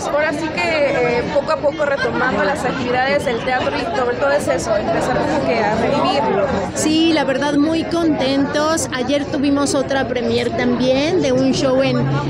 ahora sí que poco a poco retomando las actividades del teatro y sobre todo es eso, empezar como que a revivirlo. Sí, la verdad muy contentos. Ayer tuvimos otra premier también de un show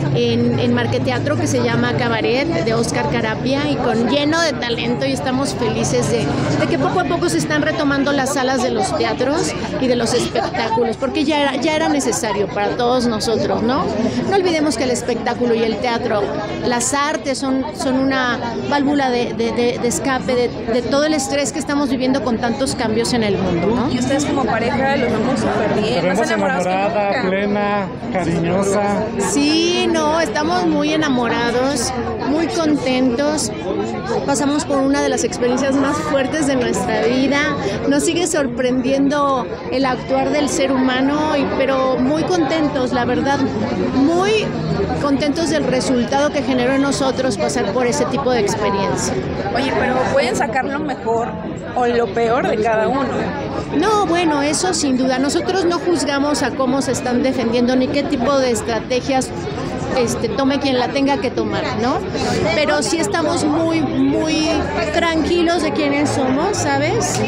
en Marqueteatro que se llama Cabaret de Óscar Carapia y con lleno de talento y estamos felices de que poco a poco se están retomando las salas de los teatros y de los espectáculos porque ya era necesario para todos nosotros, ¿no? No olvidemos que el espectáculo y el teatro, las artes son una válvula de escape de todo el estrés que estamos viviendo con tantos cambios en el mundo, ¿no? Y ustedes como pareja los vemos súper bien. Te vemos enamorada, plena, cariñosa. Sí, no, estamos muy enamorados, muy contentos. Pasamos por una de las experiencias más fuertes de nuestra vida. Nos sigue sorprendiendo el actuar del ser humano, pero muy contentos, la verdad, muy contentos del resultado que generó en nosotros pasar por ese tipo de experiencia. Oye, pero pueden sacar lo mejor o lo peor de cada uno. No, bueno, eso sin duda. Nosotros no juzgamos a cómo se están defendiendo ni qué tipo de estrategias tome quien la tenga que tomar, ¿no? Pero sí estamos muy, muy tranquilos de quiénes somos, ¿sabes?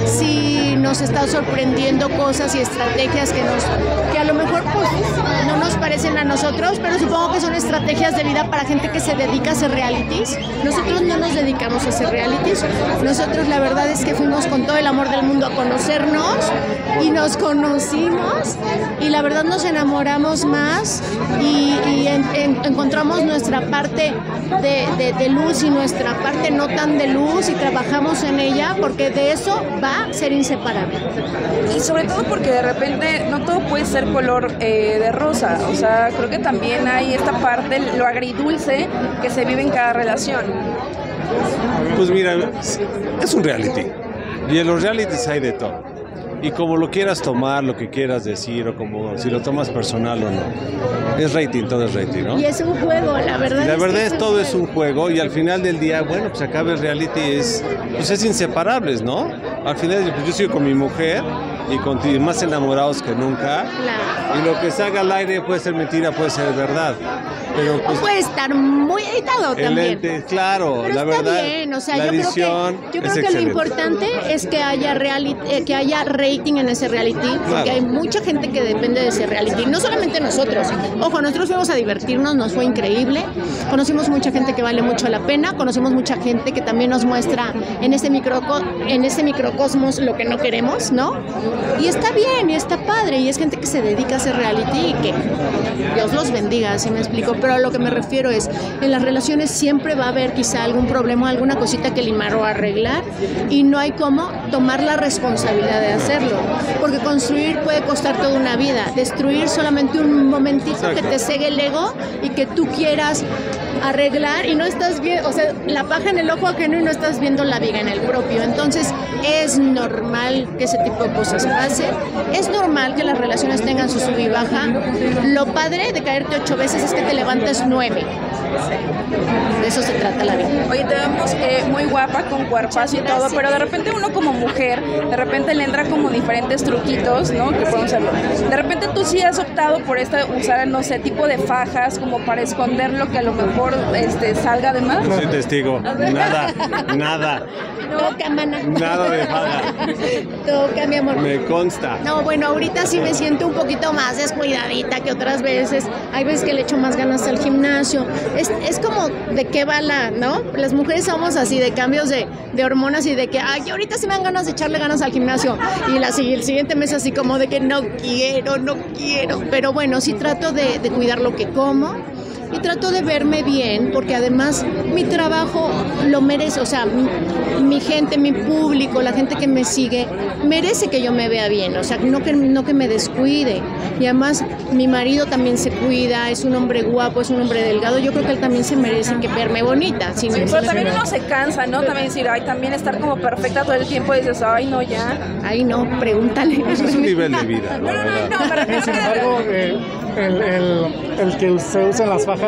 Sí nos está sorprendiendo cosas y estrategias que a lo mejor pues no nos parecen a nosotros, pero supongo que son estrategias de vida para gente que se dedica a hacer realities. Nosotros no nos dedicamos a hacer realities. Nosotros la verdad es que fuimos con todo el amor del mundo a conocernos y nos conocimos y la verdad nos enamoramos más y encontramos nuestra parte de luz y nuestra parte no tan de luz y trabajamos en ella porque de eso va a ser inseparable. Y sobre todo porque de repente no todo puede ser color de rosa, o sea, creo que también hay esta parte, lo agridulce que se vive en cada relación. Pues mira, es un reality y en los realities hay de todo. Y como lo quieras tomar, lo que quieras decir, o como si lo tomas personal o no. Es rating, todo es rating, ¿no? Y es un juego, la verdad. La verdad es todo es un juego y al final del día, bueno, pues acaba el reality, es inseparables, ¿no? Al final, pues yo sigo con mi mujer y más enamorados que nunca. Claro. Y lo que salga al aire puede ser mentira, puede ser verdad. Pero pues, puede estar muy editado también. Claro, pero la está verdad. Bien, o sea, la yo edición creo que lo importante es que haya rating en ese reality, porque claro. hay mucha gente que depende de ese reality, no solamente nosotros. Ojo, nosotros fuimos a divertirnos, nos fue increíble. Conocimos mucha gente que vale mucho la pena, conocimos mucha gente que también nos muestra en este microcosmos lo que no queremos, ¿no? Y está bien, y está padre, y es gente que se dedica a hacer reality y que Dios los bendiga, así me explico. Pero a lo que me refiero es, en las relaciones siempre va a haber quizá algún problema, alguna cosita que limar o arreglar y no hay cómo tomar la responsabilidad de hacerlo, porque construir puede costar toda una vida, destruir solamente un momentito. Exacto. Que te cegue el ego y que tú quieras arreglar y no estás viendo, o sea, la paja en el ojo ajeno y no estás viendo la viga en el propio. Entonces es normal que ese tipo de cosas pasen, es normal que las relaciones tengan su sub y baja. Lo padre de caerte 8 veces es que te levantes 9. De eso se trata la vida. Oye, te vemos muy guapa, con cuerpazo y todo, pero de repente uno como mujer, de repente le entra como diferentes truquitos, ¿no? Que podemos hacerlo. De repente tú sí has optado por usar, no sé, tipo de fajas como para esconder lo que a lo mejor salga de más. No soy testigo, nada. Toca, mana. Nada de faja. Toca, mi amor. Me consta. No, bueno, ahorita sí me siento un poquito más descuidadita que otras veces. Hay veces que le echo más ganas al gimnasio. Es como de qué va ¿no? Las mujeres somos así, de cambios de hormonas y de que, ay, ahorita sí me dan ganas de echarle ganas al gimnasio. Y el siguiente mes así como de que no quiero. Pero bueno, sí trato de cuidar lo que como. Y trato de verme bien, porque además mi trabajo lo merece, o sea, mi gente, mi público, la gente que me sigue, merece que yo me vea bien, o sea, no que me descuide. Y además mi marido también se cuida, es un hombre guapo, es un hombre delgado, yo creo que él también se merece que verme bonita. Sí, pero también uno se cansa, ¿no? También decir, ay, también estar como perfecta todo el tiempo y dices, ay, no, ya. Ay, no, pregúntale. Eso es un nivel de vida, la verdad. Sin embargo, el que se usen las fajas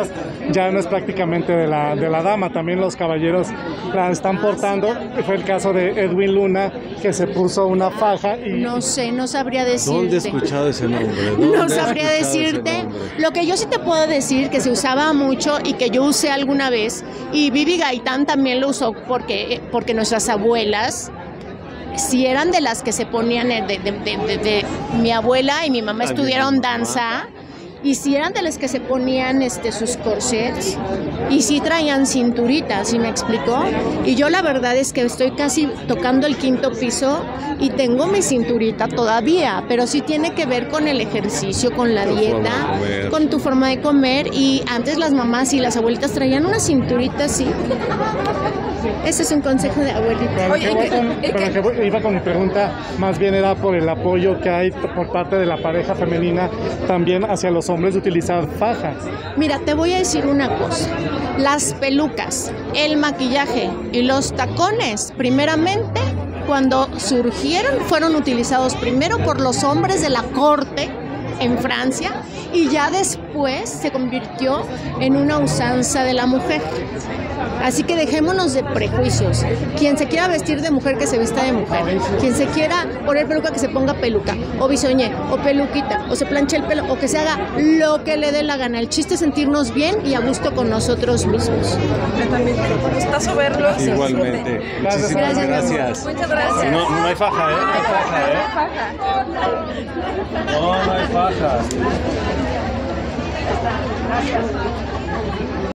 ya no es prácticamente de la dama, también los caballeros la están portando. Fue el caso de Edwin Luna, que se puso una faja y... No sé, no sabría decirte. ¿Dónde he escuchado ese nombre? No sabría decirte. Lo que yo sí te puedo decir, que se usaba mucho y que yo usé alguna vez, y Bibi Gaitán también lo usó porque nuestras abuelas, si eran de las que se ponían, mi abuela y mi mamá estudiaron danza, y si eran de las que se ponían sus corsets, y sí traían cinturitas, ¿sí me explicó? Y yo la verdad es que estoy casi tocando el 5º piso y tengo mi cinturita todavía, pero sí tiene que ver con el ejercicio, con la dieta, con tu forma de comer, y antes las mamás y las abuelitas traían una cinturita así. Ese es un consejo de abuelita. Pero que iba con mi pregunta, más bien era por el apoyo que hay por parte de la pareja femenina también hacia los hombres de utilizar fajas. Mira, te voy a decir una cosa. Las pelucas, el maquillaje y los tacones, primeramente, cuando surgieron, fueron utilizados primero por los hombres de la corte en Francia, y ya después se convirtió en una usanza de la mujer. Así que dejémonos de prejuicios. Quien se quiera vestir de mujer, que se vista de mujer. Quien se quiera poner peluca, que se ponga peluca, o bisoñé, o peluquita, o se planche el pelo, o que se haga lo que le dé la gana. El chiste es sentirnos bien y a gusto con nosotros mismos. También gustazo verlos. Igualmente. Muchísimas gracias. Muchas gracias. No hay faja, ¿eh? No hay faja, ¿eh? No hay faja.